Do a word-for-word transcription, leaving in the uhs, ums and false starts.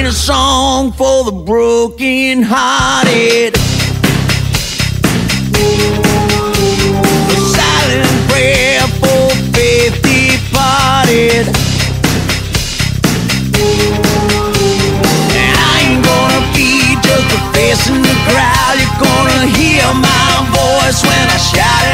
a song for the broken hearted. A silent prayer for faith departed. And I ain't gonna be just a face in the crowd. You're gonna hear my voice when I shout it